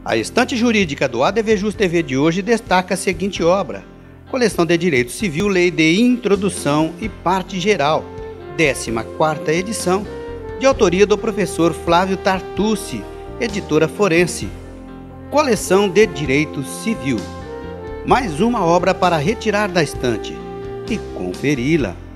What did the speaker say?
A estante jurídica do ADVJus TV de hoje destaca a seguinte obra: Coleção de Direito Civil, Lei de Introdução e Parte Geral, 14ª edição, de autoria do professor Flávio Tartucci, editora forense. Coleção de Direito Civil. Mais uma obra para retirar da estante e conferi-la.